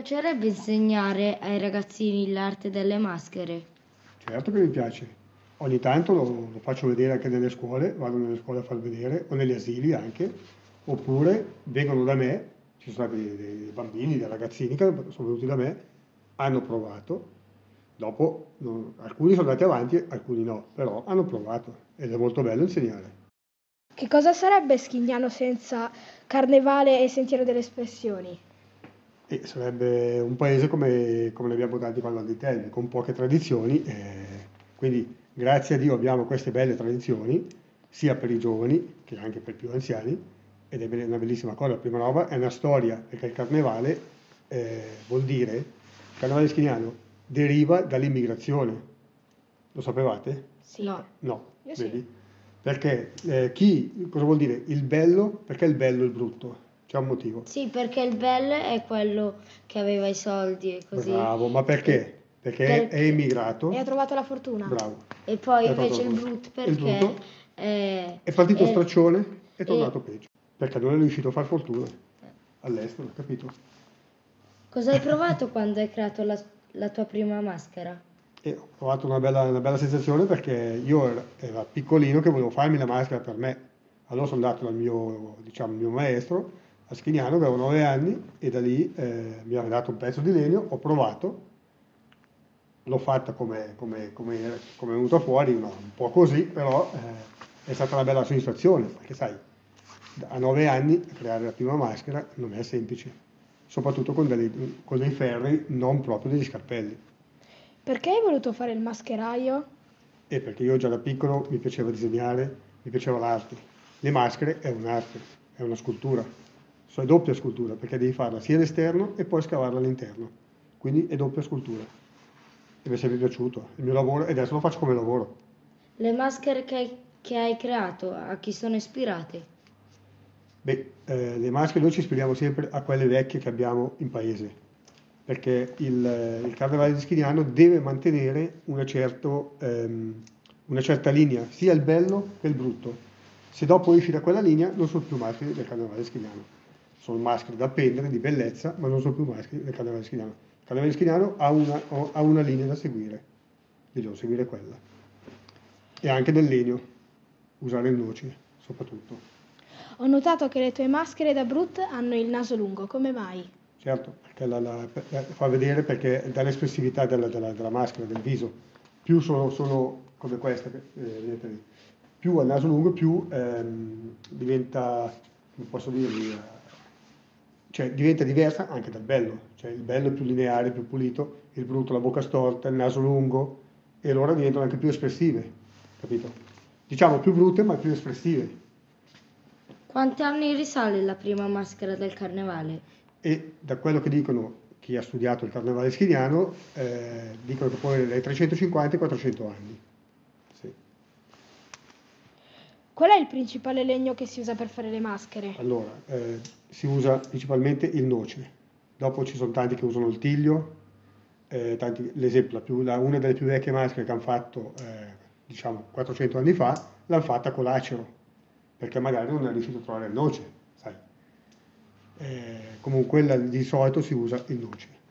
piacerebbe insegnare ai ragazzini l'arte delle maschere? Certo che mi piace. Ogni tanto lo faccio vedere anche nelle scuole, vado nelle scuole a far vedere, o negli asili anche, oppure vengono da me, ci sono stati dei bambini, dei ragazzini che sono venuti da me, hanno provato, dopo alcuni sono andati avanti, alcuni no, però hanno provato ed è molto bello insegnare. Che cosa sarebbe Schignano senza Carnevale e Sentiero delle Espressioni? E sarebbe un paese come ne abbiamo tanti qua di Terni, con poche tradizioni, quindi grazie a Dio abbiamo queste belle tradizioni, sia per i giovani che anche per i più anziani, ed è una bellissima cosa. La prima roba è una storia, perché il carnevale vuol dire, il carnevale schignano deriva dall'immigrazione, lo sapevate? Sì. No. No, Io sì. vedi? Perché cosa vuol dire? Il bello, perché il bello è il brutto? C'è un motivo. Sì, perché il bello è quello che aveva i soldi e così. Bravo, ma perché? Perché è immigrato. E ha trovato la fortuna. Bravo. E poi E ha trovato invece la il fortuna. brutto Il perché brutto è partito è- straccione e è tornato e- peggio. Perché non è riuscito a far fortuna all'estero, capito? Cosa hai provato quando hai creato la tua prima maschera? E ho provato una bella sensazione perché io ero piccolino che volevo farmi la maschera per me. Allora sono andato dal mio maestro a Schignano, avevo 9 anni, e da lì mi aveva dato un pezzo di legno, ho provato, l'ho fatta come è venuta fuori, un po' così, però è stata una bella soddisfazione, perché sai, a 9 anni creare la prima maschera non è semplice, soprattutto con dei ferri, non proprio degli scarpelli. Perché hai voluto fare il mascheraio? E perché io già da piccolo mi piaceva disegnare, mi piaceva l'arte. Le maschere è un'arte, è una scultura, è doppia scultura, perché devi farla sia all'esterno e poi scavarla all'interno. Quindi è doppia scultura. E mi è sempre piaciuto. Il mio lavoro, e adesso lo faccio come lavoro. Le maschere che hai creato, a chi sono ispirate? Beh, le maschere noi ci ispiriamo sempre a quelle vecchie che abbiamo in paese, perché il carnevale di Schignano deve mantenere una certa linea, sia il bello che il brutto. Se dopo esci da quella linea non sono più maschere del carnevale di Schignano. Sono maschere da appendere, di bellezza, ma non sono più maschere del carnevale di Schignano. Il carnevale di Schignano ha una linea da seguire, io devo seguire quella. E anche del legno, usare il noce, soprattutto. Ho notato che le tue maschere da Brut hanno il naso lungo, come mai? Certo, perché fa vedere, perché dà l'espressività della maschera, del viso. Più sono come queste, vedete lì. Più al naso lungo, più diventa, come posso dirvi, cioè diventa diversa anche dal bello. Cioè il bello è più lineare, più pulito, il brutto la bocca storta, il naso lungo, e allora diventano anche più espressive, capito? Diciamo più brutte ma più espressive. Quanti anni risale la prima maschera del carnevale? E da quello che dicono chi ha studiato il carnevale schidiano, dicono che può avere dai 350 ai 400 anni. Sì. Qual è il principale legno che si usa per fare le maschere? Allora, si usa principalmente il noce, dopo ci sono tanti che usano il tiglio, l'esempio, una delle più vecchie maschere che hanno fatto, diciamo, 400 anni fa, l'hanno fatta con l'acero, perché magari non è riuscito a trovare il noce, sai. Comunque di solito si usa il noce.